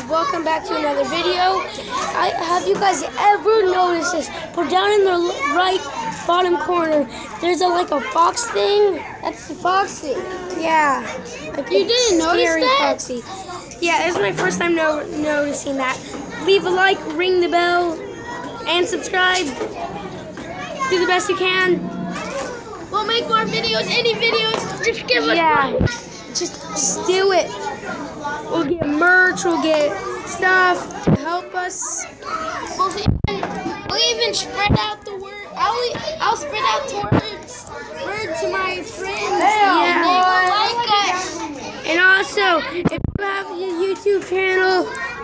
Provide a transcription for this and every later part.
welcome back to another video. Have you guys ever noticed this? Put down in the right bottom corner, there's like a fox thing. That's the Foxy. Yeah. Like you didn't notice that? Foxy. Yeah, this is my first time noticing that. Leave a like, ring the bell, and subscribe. Do the best you can. We'll make more videos, any videos. Just give us likes. Just do it. We'll get merch, we'll get stuff to help us. We'll even spread out the word. I'll spread out the word to my friends. And they will like us. And also, if you have a YouTube channel,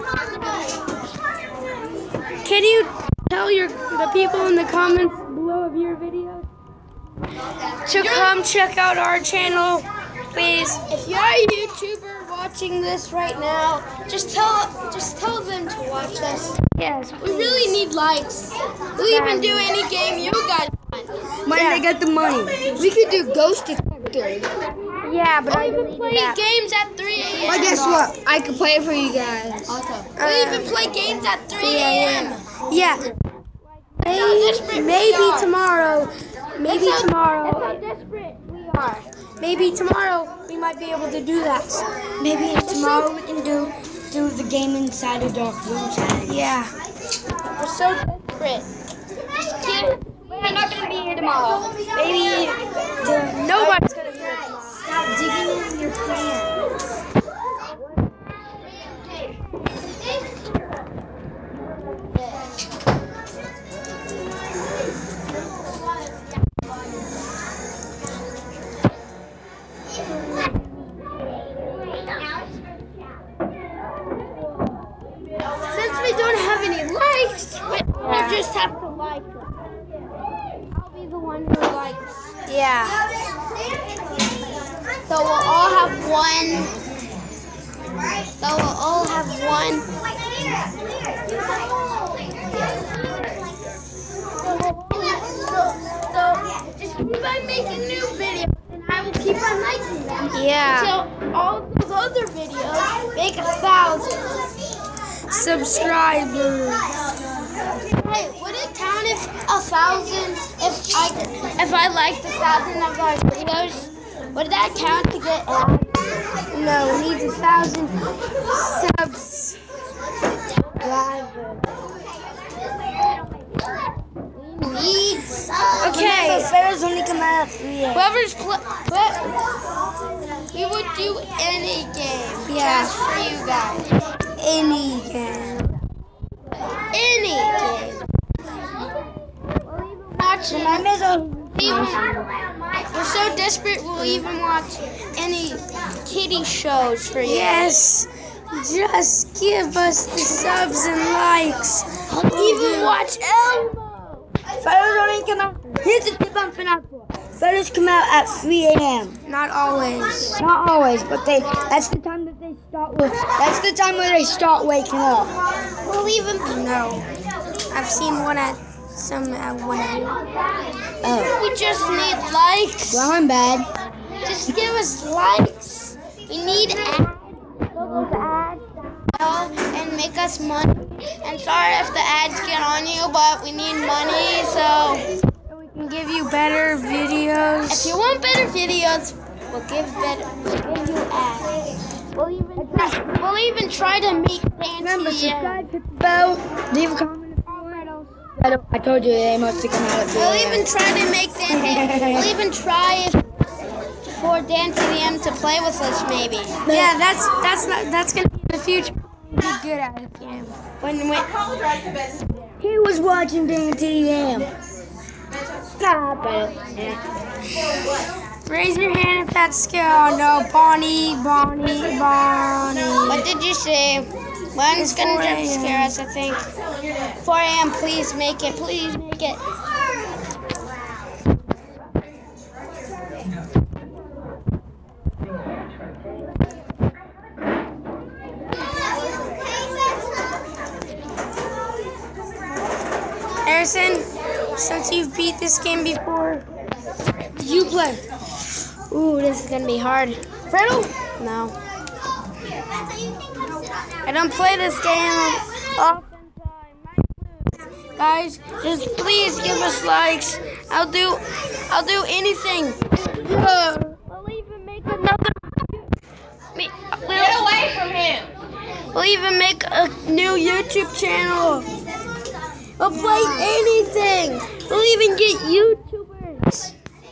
can you tell the people in the comments below of your videos to come check out our channel, please? If you're a YouTuber watching this right now, just tell them to watch us. Yes, we really need likes. We'll even do any game you guys want. When they get the money. We could do Ghost Detector. Yeah, but I even play games at 3 a.m. Well, guess what? I can play it for you guys. We'll even play games at 3 a.m. Yeah. Maybe tomorrow. Maybe tomorrow. That's how desperate we are. Maybe tomorrow we might be able to do that. Maybe tomorrow we can do the game inside a dark room challenge. Yeah. We're so desperate. Just kidding. We're not gonna be here tomorrow. Maybe nobody's gonna be here tomorrow. Stop digging in your pants. Since we don't have any likes, we just have to like them. I'll be the one who likes. Yeah. So we'll all have one. So just keep on making new videos, and I will keep on liking them. Yeah. Until all those other videos make 1,000 subscribers. Hey, would it count if 1,000? If I liked 1,000 of our videos, would that count to get ads? No, it needs 1,000 subs. We need subs. Okay. Photos only come out at 3 a.m. We would do any game. Yeah. Just for you guys. Any game. Any game. We'll even watch it. We're so desperate, we'll even watch any kiddie shows for you. Yes. Just give us the subs and likes. We'll even watch Elmo. Photos only come out. Here's the tip I'm finna for. Photos come out at 3 a.m. Not always. Not always, but that's the time that they start with. That's the time when they start waking up. We'll even No. I've seen one at 1 a.m. Oh. We just need likes. Well, I'm bad. Just give us likes. We need ads. Those ads and make us money. And sorry if the ads get on you, but we need money, so we can give you better videos. If you want better videos, we'll give you ads. We'll even try to make fancy. Remember, subscribe, hit the bell, leave a comment if you want. I told you they must have come out at 3 We'll even try to make them. We'll even try for Dan TDM to play with us, maybe. Yeah, that's gonna be in the future. Be good at it. Yeah. When he was watching Dan TDM. Raise your hand if that's scary. No, Bonnie. What did you say? One's gonna jump scare us, I think. 4 a.m. Please make it. Please make it. Harrison, since you've beat this game before, you play. Ooh, this is gonna be hard. Fredo? No. I don't play this game often, so I might lose. Guys, just please give us likes. I'll do anything. We'll even make another. Get away from him. We'll even make a new YouTube channel. We'll play anything. We'll even get YouTubers.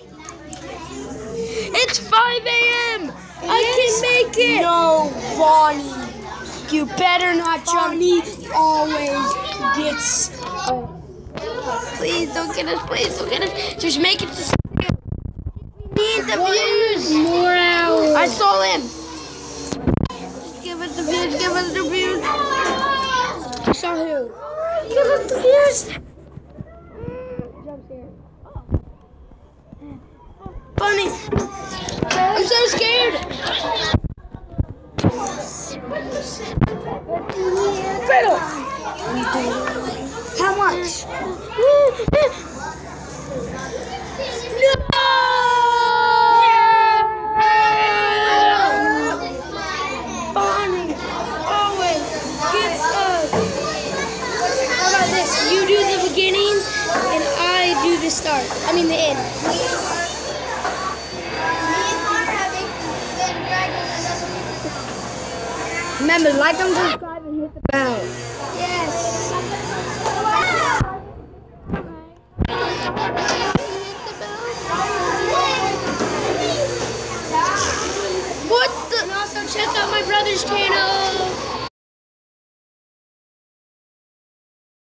It's 5 a.m. I can make it. No, Bonnie. You better not jump. Bonnie always gets. Please don't get us. Please don't get us. Just make it to. We need the views. More hours. I saw him. Just give us the views. Give us the views. You saw who? Give us the views. Bunny. I'm so scared. Fiddle. How much? No! Bonnie always gets us. How about this? You do the beginning and I do the start. I mean the end. Remember, like and subscribe and hit the bell. Yes.